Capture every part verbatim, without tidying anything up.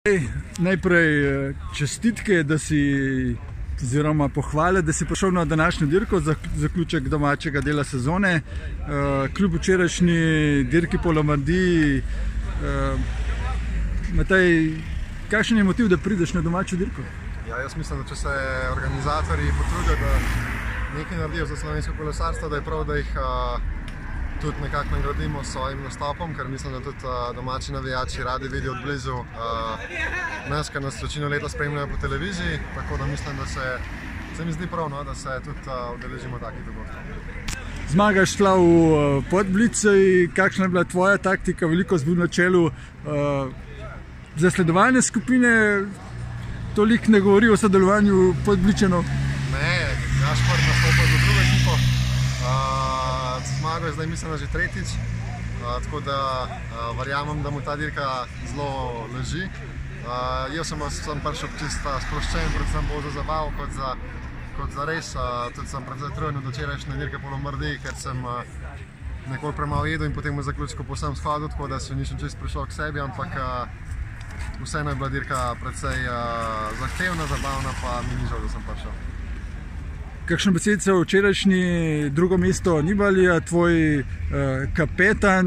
Najprej čestitke, da si, oziroma pohvale, da si prišel na današnjo dirko za zaključek domačega dela sezone. Kljub včerajšnji dirki po Lombardiji, Matej, kakšen je motiv, da prideš na domačo dirko? Ja, jaz mislim, da če se organizatorji potrudijo, da nekaj naredijo za slovensko kolesarstvo, da je prav, da jih tudi nekako nagradimo s svojim nastopom, ker mislim, da tudi domači navijači radi vidijo od blizu nas, ker nas večino leta spremljajo po televiziji, tako da mislim, da se, se mi zdi prav, no, da se tudi udeležimo takih dogodkov. Zmaga je šla v Podblici, kakšna je bila tvoja taktika? Veliko si bil na čelu zasledovalne skupine, toliko ne govori o sodelovanju Podbličanov. Ne, naš prvi nastopil za drugo ekipo. Zmago je zdaj mislim, da že tretjič, tako da verjamem, da mu ta dirka zelo leži. Jaz sem prišel čisto sproščen, predvsem bolj za zabavo kot za, kot za res. Tudi sem predvsem utrujen od včerajšnje dirke po Lombardiji, ker sem nekoliko premalo jedel in potem v zaključku povsem shodil, tako da se nisem čisto prišel k sebi, ampak vseeno je bila dirka precej zahtevna, zabavna, pa mi ni žal, da sem prišel. Kakšna besedica o včerajšnji drugo mesto Nibalija, tvoj eh, kapetan,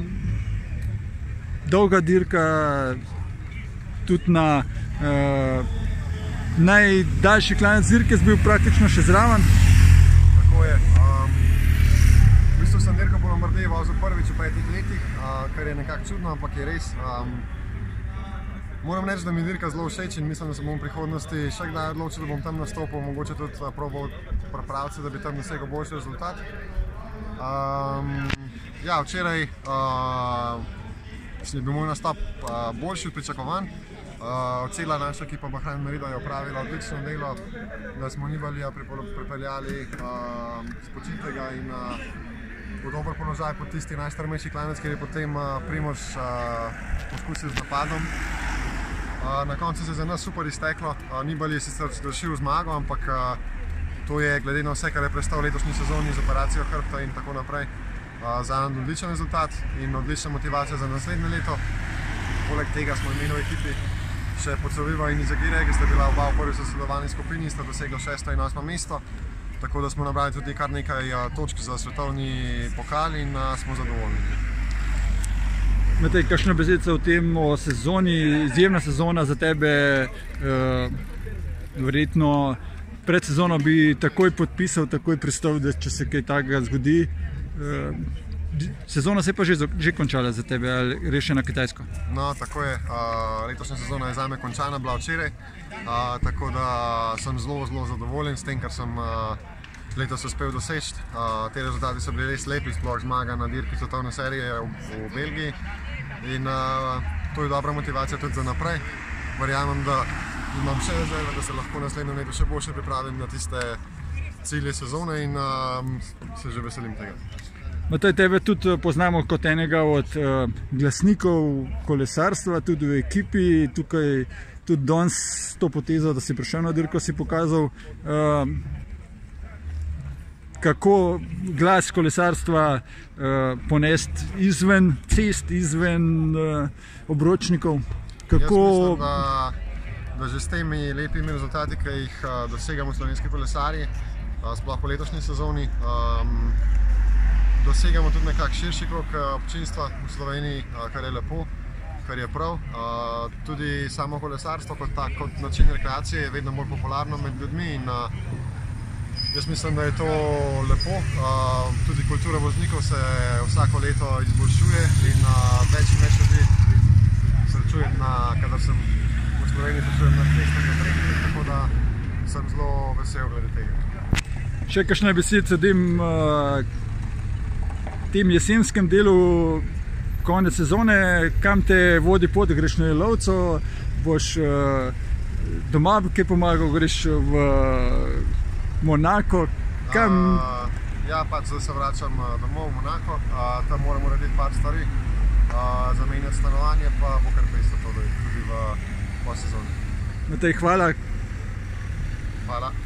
dolga dirka, tudi na eh, najdaljši klanec dirke si bil praktično še zraven. Tako je. Um, v bistvu sem dirko po Lombardiji vozil prvič v petih letih, uh, kar je nekako čudno, ampak je res. Um, Moram reči, da mi je dirka zelo všeč in mislim, da se bom v prihodnosti še kdaj odločil, da bom tam nastopil, mogoče tudi probal pripraviti, da bi tam dosegel boljši rezultat. Um, ja, včeraj uh, je bil moj nastop uh, boljši od pričakovan. Uh, cela naša ekipa Bahrain Merida je opravila odlično delo, da smo Nibalija pripeljali uh, spočitega in uh, v dober položaj pod tisti najstrmejši klanec, kjer je potem uh, Primož uh, poskusil z napadom. Na koncu se je za nas super izteklo, Nibali je sicer došel zmago, ampak to je glede na vse, kar je prestal letošnji sezoni z operacijo hrbta in tako naprej, za en odličen rezultat in odlična motivacija za naslednje leto. Poleg tega smo imeli v ekipi še Pocoviva in Izagirja, ki sta bila oba v prvi sodelovalni skupini in sta dosegla šesto in osmo mesto, tako da smo nabrali tudi kar nekaj točk za svetovni pokal in smo zadovoljni. Matej, kakšna besedica o tem, o sezoni, izjemna sezona za tebe, verjetno pred sezono bi takoj podpisal, takoj pristal, da če se kaj takega zgodi. Sezona se je pa že, že končala za tebe, ali greš še na Kitajsko? No, tako je. Letošnja sezona je zame končana, bila včeraj, tako da sem zelo, zelo zadovoljen s tem, kar sem letos uspel doseči. Te rezultati so bili res lepi, sploh zmaga na dirki svetovne serije v Belgiji. In uh, to je dobra motivacija tudi za naprej. Verjamem, da imam še rezerve, da se lahko naslednjo leto še boljše pripravim na tiste cilje sezone in uh, se že veselim tega. Matej, tebe tudi poznamo kot enega od uh, glasnikov kolesarstva, tudi v ekipi. Tukaj tudi danes to potezo, da si prišel na dirko, si pokazal, uh, kako glas kolesarstva uh, ponesti izven cest, izven uh, obročnikov. Kako... Jaz mislim, da, da že s temi lepimi rezultati, ki jih uh, dosegamo slovenski kolesarji, uh, sploh po letošnji sezoni, um, dosegamo tudi nekak širši krog občinstva v Sloveniji, uh, kar je lepo, kar je prav. Uh, tudi samo kolesarstvo kot, tak, kot način rekreacije je vedno bolj popularno med ljudmi in uh, jaz mislim, da je to lepo. Tudi kultura voznikov se vsako leto izboljšuje in več in več ljudi srečujem, kadar sem v Sloveniji srečujem na cestah na treningih, tako da sem zelo vesel glede tega. Še kakšna besedica tem jesenskem delu konec sezone, kam te vodi pot, greš na Jelovco, boš doma kaj pomagal, greš v Monako, kam? Uh, ja, pač zdaj se vračam domov v Monako, uh, tam moram urediti par stvari, uh, zamenjati stanovanje, pa bo kar pestro to tudi v posezoni. Matej, hvala. Hvala.